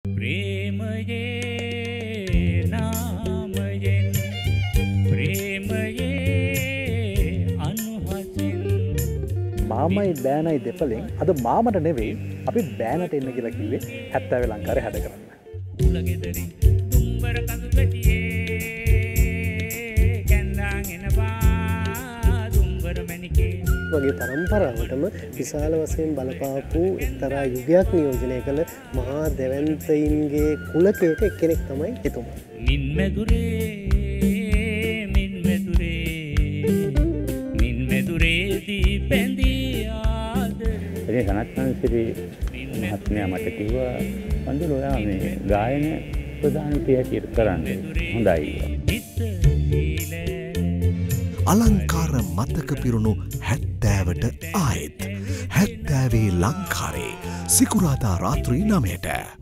ප්‍රේමයේ නාමයෙන් ප්‍රේමයේ අනුහසින් මාමයි බෑනයි දෙපලෙන් අද මාමට නෙවෙයි අපි බෑනට එන්න කියලා කිව්වේ 70 ලංකාරේ හැඩ කරන්න. උලගෙදරින් දුම්බර කඳු පැටියේ කැන්දාන් එනවා දුම්බර මැණිකේ වගේ පරම්පරාවටම විශාල වශයෙන් බලපාපු එක්තරා යුගයක් නියෝජනය කළ මහා දැවැන්තයින්ගේ කුලකයක එක්කෙනෙක් තමයි එතුමා. මින් මෙදුරේ දීපෙන්දී ආදරේ. ඉතින් සනත්නන්සිරි මහත්මයා මට කිව්වා බන්දුල ඔයා මේ ගායන ප්‍රධානීය හැටියට කරන්න හොඳයි. අලංකාර මතක පිරුණු 70ට ආයෙත් 70 ලංකාරේ සිකුරාදා රාත්‍රී 9ට